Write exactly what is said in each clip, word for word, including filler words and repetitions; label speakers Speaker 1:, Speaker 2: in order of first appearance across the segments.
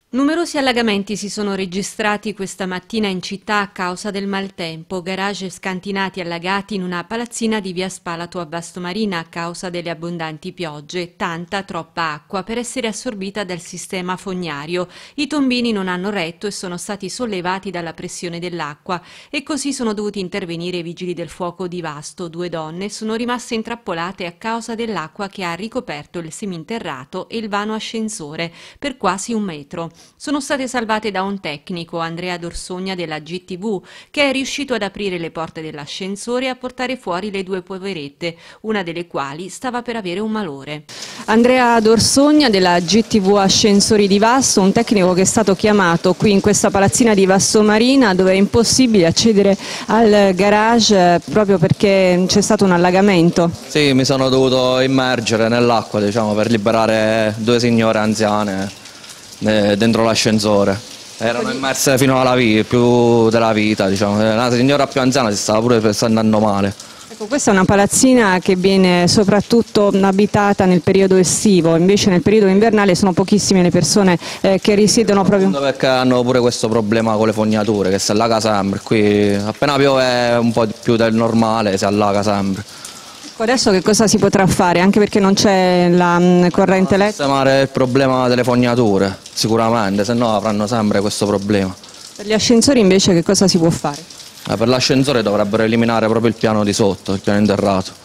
Speaker 1: Numerosi allagamenti si sono registrati questa mattina in città a causa del maltempo. Garage scantinati e allagati in una palazzina di via Spalato a Vastomarina a causa delle abbondanti piogge. Tanta, troppa acqua per essere assorbita dal sistema fognario. I tombini non hanno retto e sono stati sollevati dalla pressione dell'acqua e così sono dovuti intervenire i vigili del fuoco di Vasto. Due donne sono rimaste intrappolate a causa dell'acqua che ha ricoperto il seminterrato e il vano ascensore per quasi un metro. Sono state salvate da un tecnico, Andrea Dorsogna della G T V, che è riuscito ad aprire le porte dell'ascensore e a portare fuori le due poverette, una delle quali stava per avere un malore.
Speaker 2: Andrea Dorsogna della G T V Ascensori di Vasto, un tecnico che è stato chiamato qui in questa palazzina di Vastomarina dove è impossibile accedere al garage proprio perché c'è stato un allagamento.
Speaker 3: Sì, mi sono dovuto immergere nell'acqua, diciamo, per liberare due signore anziane dentro l'ascensore. Erano immerse fino alla vita, più della vita, diciamo. La signora più anziana si stava pure andando male.
Speaker 2: Ecco, questa è una palazzina che viene soprattutto abitata nel periodo estivo, invece nel periodo invernale sono pochissime le persone eh, che risiedono proprio...
Speaker 3: Perché hanno pure questo problema con le fognature, che si allaga sempre. Qui appena piove un po' più del normale si allaga sempre.
Speaker 2: Adesso che cosa si potrà fare? Anche perché non c'è la mh, corrente elettrica?
Speaker 3: Sistemare il problema delle fognature, sicuramente, se no avranno sempre questo problema.
Speaker 2: Per gli ascensori invece che cosa si può fare?
Speaker 3: Eh, per l'ascensore dovrebbero eliminare proprio il piano di sotto, il piano interrato.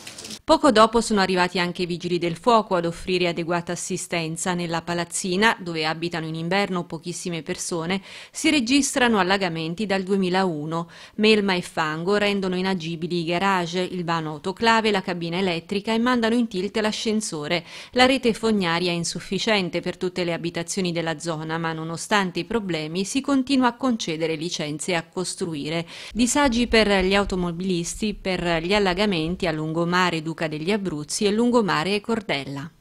Speaker 1: Poco dopo sono arrivati anche i vigili del fuoco ad offrire adeguata assistenza. Nella palazzina, dove abitano in inverno pochissime persone, si registrano allagamenti dal duemilauno. Melma e fango rendono inagibili i garage, il vano autoclave, la cabina elettrica e mandano in tilt l'ascensore. La rete fognaria è insufficiente per tutte le abitazioni della zona, ma nonostante i problemi si continua a concedere licenze a costruire. Disagi per gli automobilisti per gli allagamenti a lungomare Duca degli Abruzzi e lungomare e Cordella.